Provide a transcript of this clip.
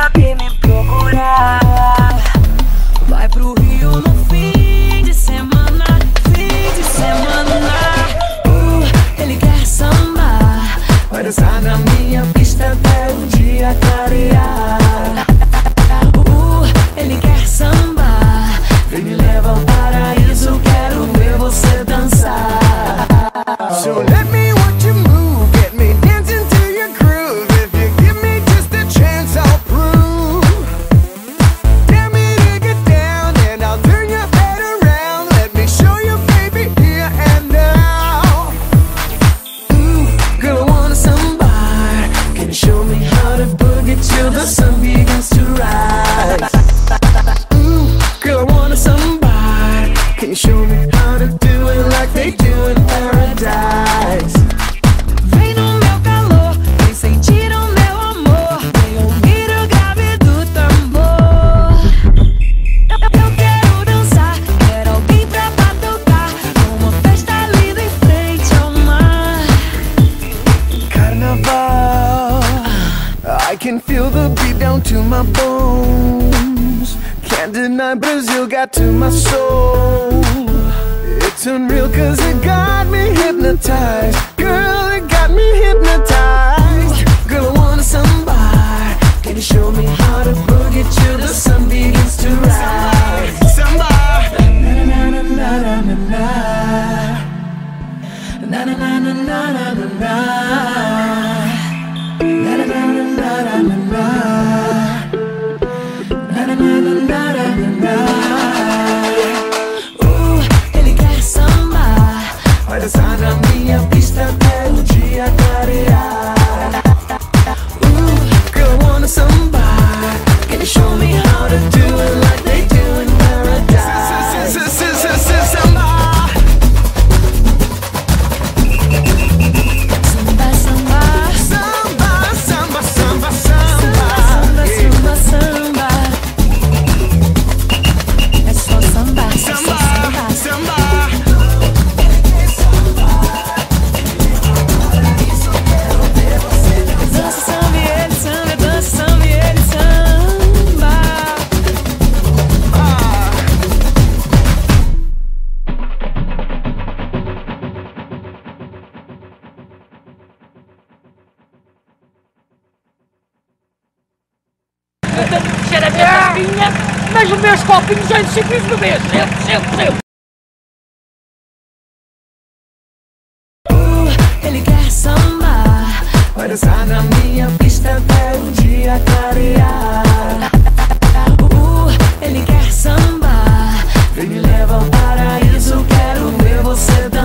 sabe me procurar. Vai pro Rio no fim de semana, fim de semana. Ele quer sambar, vai dançar na minha pista até o dia clarear. Ele quer sambar, vem me leva ao paraíso, quero ver você dançar. So let me watch you move, get me dancing to your groove. If you give me just a chance, I'll prove. Tell me to get down and I'll turn your head around. Let me show you, baby, here and now. Girl, I wanna somebody. Can you show me how to boogie till the sun begins to rise? Girl, I wanna somebody. Can you show me how to do it like they do in paradise? Vem no meu calor, vem sentir o meu amor, vem ouvir o grave do tambor. Eu quero dançar, quero alguém pra batucar, uma festa linda em frente ao mar. Carnaval, I can feel the beat down to my bones. Can't deny Brazil got to my soul. It's unreal cause it got me hypnotized. Girl, it got me hypnotized. Girl, I wanna somebody. Can you show me how to boogie till the sun begins to rise? Somebody. Na na na na na na na. Na na na na na na na na. Na na na na na na na na. Na na na na na na na. Ele quer sambar, Vai dançar na minha pista até o dia clarear. girl, I wanna somebody. Can you show me how to do it like they do in paradise? Samba, samba, Samba, samba, samba, samba, samba. samba, samba. É só samba, é só Samba, samba. samba. Dança samba e ele samba, dança samba e ele samba. Cheira a minha tampinha, mas os meus copinhos já sempre no mês. Sempre. Ele quer sambar, Vai dançar na minha pista até o dia clarear. ele quer sambar, Vem me leva ao paraíso, quero ver você dançar.